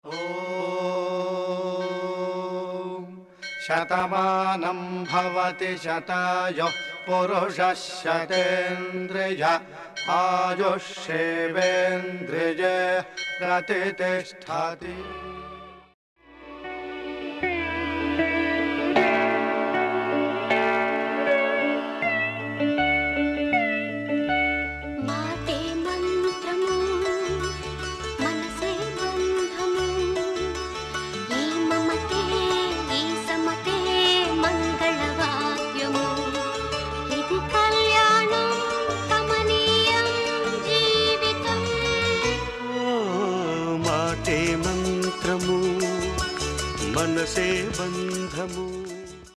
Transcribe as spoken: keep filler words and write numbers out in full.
ఓం శతమానం భవతి శతాయుః పురుషः శతేంద్రియ ఆయుష్యేవేంద్రియే ప్రతిష్ఠతి. మంత్రము మనసే బంధము.